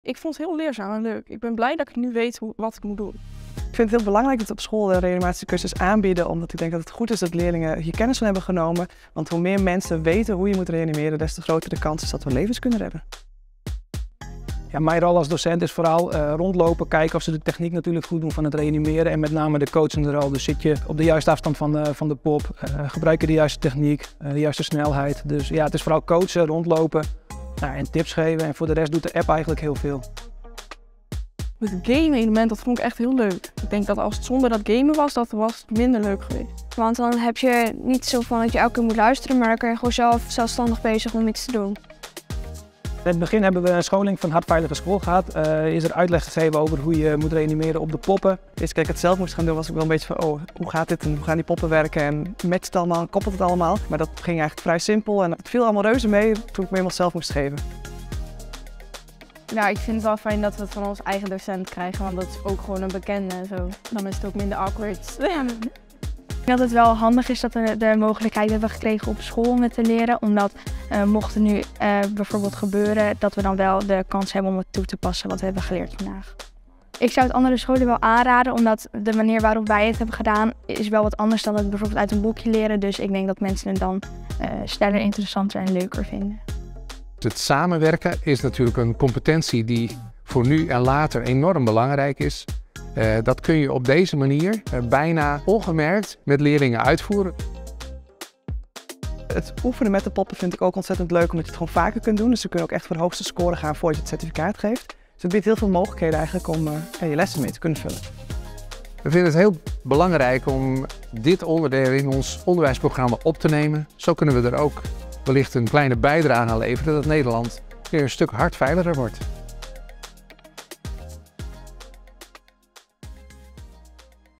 Ik vond het heel leerzaam en leuk. Ik ben blij dat ik nu weet wat ik moet doen. Ik vind het heel belangrijk dat we op school de reanimatiecursus aanbieden, omdat ik denk dat het goed is dat leerlingen hier kennis van hebben genomen. Want hoe meer mensen weten hoe je moet reanimeren, des te groter de kans is dat we levens kunnen redden. Ja, mijn rol als docent is vooral rondlopen, kijken of ze de techniek natuurlijk goed doen van het reanimeren en met name de coachende rol. Dus zit je op de juiste afstand van de pop, gebruik je de juiste techniek, de juiste snelheid. Dus ja, het is vooral coachen, rondlopen en tips geven en voor de rest doet de app eigenlijk heel veel. Het game-element, dat vond ik echt heel leuk. Ik denk dat als het zonder dat gamen was, dat was minder leuk geweest. Want dan heb je niet zo van dat je elke keer moet luisteren, maar dan kun je gewoon zelfstandig bezig om iets te doen. In het begin hebben we een scholing van hartveilige school gehad. Is er uitleg gegeven over hoe je moet reanimeren op de poppen. Eerst keer ik het zelf moest gaan doen, was ik wel een beetje van, oh, hoe gaat dit en hoe gaan die poppen werken en matcht het allemaal, koppelt het allemaal. Maar dat ging eigenlijk vrij simpel en het viel allemaal reuze mee toen ik me helemaal zelf moest geven. Ja, ik vind het wel fijn dat we het van ons eigen docent krijgen, want dat is ook gewoon een bekende en zo. Dan is het ook minder awkward. Ik denk dat het wel handig is dat we de mogelijkheid hebben gekregen op school om het te leren. Omdat mocht er nu bijvoorbeeld gebeuren, dat we dan wel de kans hebben om het toe te passen wat we hebben geleerd vandaag. Ik zou het andere scholen wel aanraden, omdat de manier waarop wij het hebben gedaan is wel wat anders dan het bijvoorbeeld uit een boekje leren. Dus ik denk dat mensen het dan sneller, interessanter en leuker vinden. Het samenwerken is natuurlijk een competentie die voor nu en later enorm belangrijk is. Dat kun je op deze manier bijna ongemerkt met leerlingen uitvoeren. Het oefenen met de poppen vind ik ook ontzettend leuk, omdat je het gewoon vaker kunt doen. Dus ze kunnen ook echt voor de hoogste score gaan voordat je het certificaat geeft. Dus het biedt heel veel mogelijkheden eigenlijk om je lessen mee te kunnen vullen. We vinden het heel belangrijk om dit onderdeel in ons onderwijsprogramma op te nemen. Zo kunnen we er ook wellicht een kleine bijdrage aan leveren dat Nederland weer een stuk hartveiliger wordt.